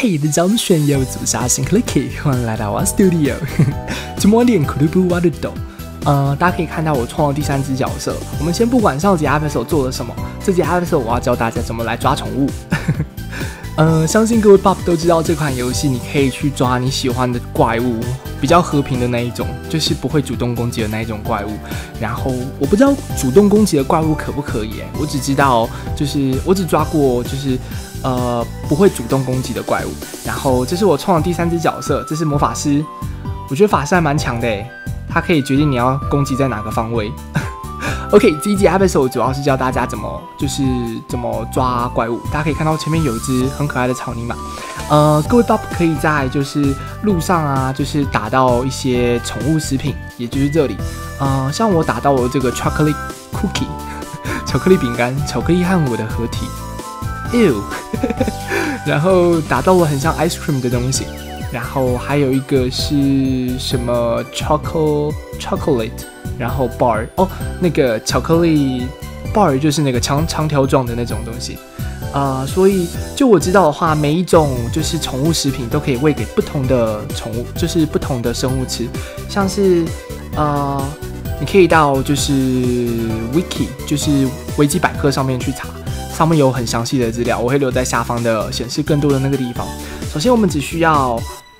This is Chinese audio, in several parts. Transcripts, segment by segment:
嘿，大家好，我是有主杀新 Clicky， 欢迎来到我的 Studio。今晚练苦力不挖的抖。大家可以看到我创了第3只角色。我们先不管上集 episode 做了什么，这集 episode 我要教大家怎么来抓宠物。相信各位 Buff 都知道这款游戏，你可以去抓你喜欢的怪物，比较和平的那一种，就是不会主动攻击的那一种怪物。然后我不知道主动攻击的怪物可不可以，我只知道就是我只抓过就是不会主动攻击的怪物。然后这是我创的第3只角色，这是魔法师。我觉得法师还蛮强的它可以决定你要攻击在哪个方位。OK， 这一集 episode 主要是教大家怎么抓怪物。大家可以看到前面有一只很可爱的草泥马。各位 Buff 可以在就是路上啊，就是打到一些宠物食品，也就是这里。像我打到了这个 chocolate cookie， 巧克力饼干，巧克力和我的合体。Ew， 然后打到了很像 ice cream 的东西。然后还有一个是什么 chocolate， 然后 bar 那个巧克力 bar 就是那个长条状的那种东西，所以就我知道的话，每一种就是宠物食品都可以喂给不同的宠物，就是不同的生物吃，像是你可以到就是 wiki 就是维基百科上面去查，上面有很详细的资料，我会留在下方的显示更多的那个地方。首先我们只需要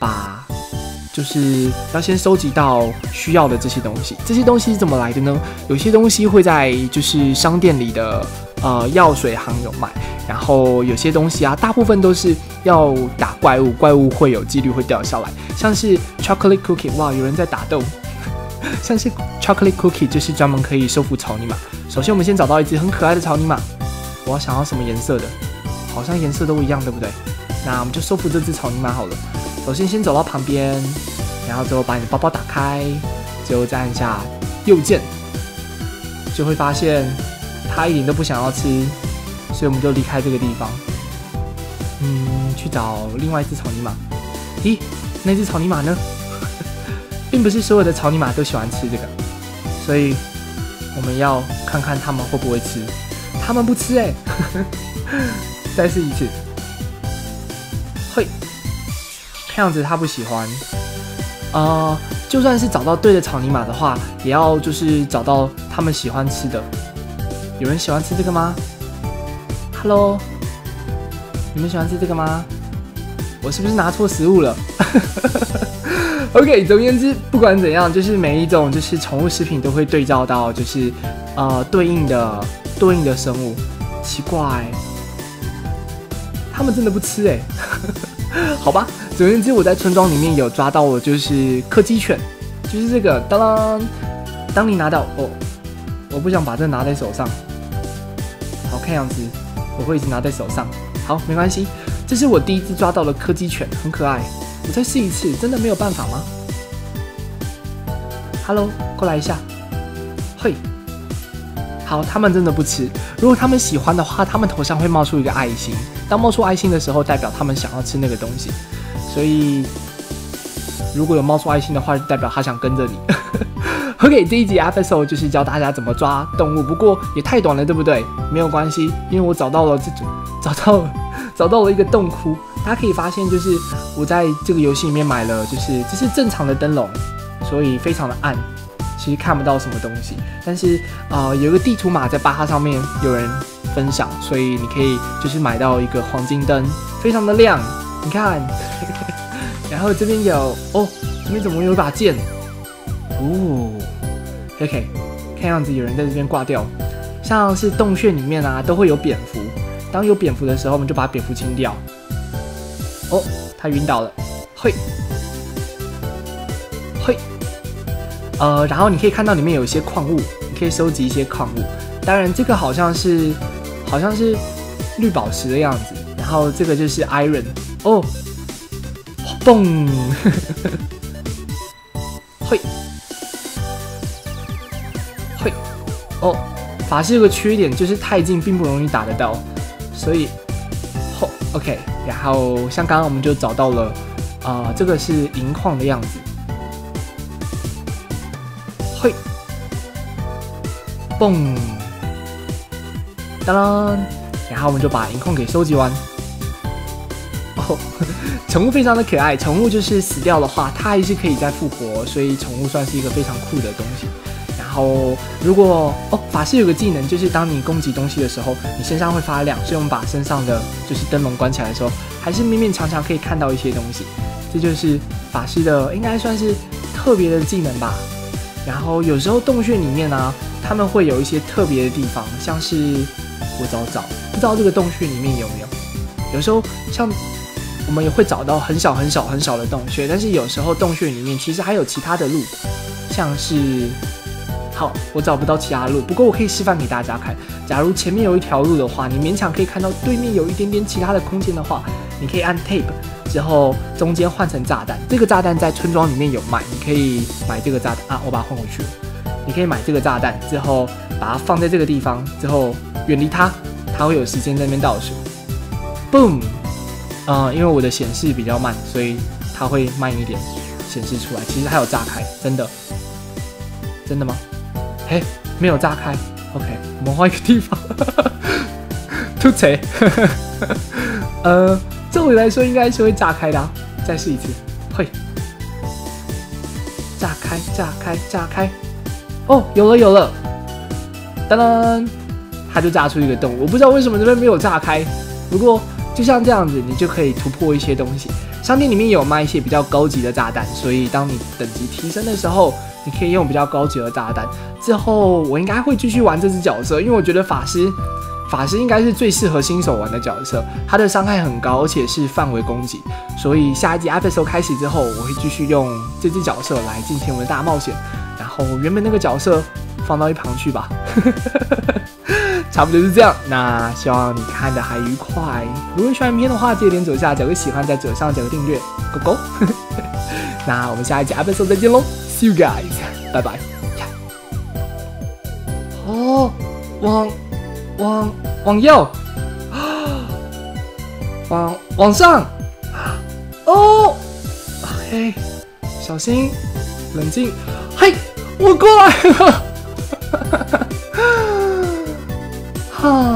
就是要先收集到需要的这些东西。这些东西是怎么来的呢？有些东西会在就是商店里的药水行有卖，然后有些东西啊，大部分都是要打怪物，怪物会有几率会掉下来。像是 chocolate cookie， 哇，有人在打斗。像是 chocolate cookie 就是专门可以收服草泥马。首先我们先找到一只很可爱的草泥马，我要想要什么颜色的？好像颜色都一样，对不对？那我们就收服这只草泥马好了。首先走到旁边，然后之后把你的包包打开，之后再按下右键，就会发现它一点都不想要吃，所以我们就离开这个地方。去找另外一只草泥马。咦，那只草泥马呢？并不是所有的草泥马都喜欢吃这个，所以我们要看看他们会不会吃。他们不吃再试一次。会。看样子他不喜欢，就算是找到对的草泥马的话，也要就是找到他们喜欢吃的。有人喜欢吃这个吗 ？Hello， 你们喜欢吃这个吗？我是不是拿错食物了？OK， 总而言之，不管怎样，就是每一种就是宠物食品都会对照到就是对应的生物。奇怪，他们真的不吃好吧。总而言之，我在村庄里面有抓到我就是柯基犬，就是这个当你拿到我不想把这拿在手上，好看样子我会一直拿在手上，好没关系，这是我第1只抓到的柯基犬，很可爱，我再试一次，真的没有办法吗 ？Hello， 过来一下，嘿，好，他们真的不吃，如果他们喜欢的话，他们头上会冒出一个爱心，当冒出爱心的时候，代表他们想要吃那个东西。所以，如果有冒出爱心的话，就代表他想跟着你。OK， 这一集 episode 就是教大家怎么抓动物，不过也太短了，对不对？没有关系，因为我找到了一个洞窟。大家可以发现，就是我在这个游戏里面买了，就是这是正常的灯笼，所以非常的暗，其实看不到什么东西。但是有一个地图码在巴哈上面有人分享，所以你可以就是买到一个黄金灯，非常的亮。你看，然后这边有这边怎么有一把剑？OK， 看样子有人在这边挂掉。像是洞穴里面啊，都会有蝙蝠。当有蝙蝠的时候，我们就把蝙蝠清掉。他晕倒了。嘿，然后你可以看到里面有一些矿物，你可以收集一些矿物。当然，这个好像是绿宝石的样子。然后这个就是 iron。蹦，会，法师有个缺点，就是太近并不容易打得到，所以，OK， 然后像刚刚我们就找到了，这个是银矿的样子，会，蹦，当当，然后我们就把银矿给收集完。 哦，宠物非常的可爱，宠物就是死掉的话，它还是可以再复活，所以宠物算是一个非常酷的东西。然后如果法师有个技能，就是当你攻击东西的时候，你身上会发亮，所以我们把身上的就是灯笼关起来的时候，还是勉勉强强可以看到一些东西。这就是法师的应该算是特别的技能吧。然后有时候洞穴里面呢，他们会有一些特别的地方，像是我找，不知道这个洞穴里面有没有。有时候像我们也会找到很小的洞穴，但是有时候洞穴里面其实还有其他的路，像是我找不到其他路，不过我可以示范给大家看。假如前面有一条路的话，你勉强可以看到对面有一点点其他的空间的话，你可以按 Tab 之后中间换成炸弹。这个炸弹在村庄里面有卖，你可以买这个炸弹啊，我把它换回去了。你可以买这个炸弹之后把它放在这个地方，之后远离它，它会有时间在那边倒数。Boom，因为我的显示比较慢，所以它会慢一点显示出来。其实还有炸开，真的吗？没有炸开。OK， 我们换一个地方。突贼。照理来说应该是会炸开的啊。再试一次，会。炸开。哦，有了。当当，它就炸出一个洞。我不知道为什么这边没有炸开。不过就像这样子，你就可以突破一些东西。商店里面有卖一些比较高级的炸弹，所以当你等级提升的时候，你可以用比较高级的炸弹。之后我应该会继续玩这只角色，因为我觉得法师应该是最适合新手玩的角色，他的伤害很高，而且是范围攻击，所以下一集 episode 开始之后，我会继续用这只角色来进行我们的大冒险。然后原本那个角色放到一旁去吧。差不多是这样，那希望你看得还愉快。如果你喜欢影片的话，记得点左下角个喜欢，在左上角个订阅，勾勾。那我们下一集 episode 再见喽 ，See you guys， 拜拜。哦，往右，往上，哦 ，OK， 小心，冷静，嘿，我过来了。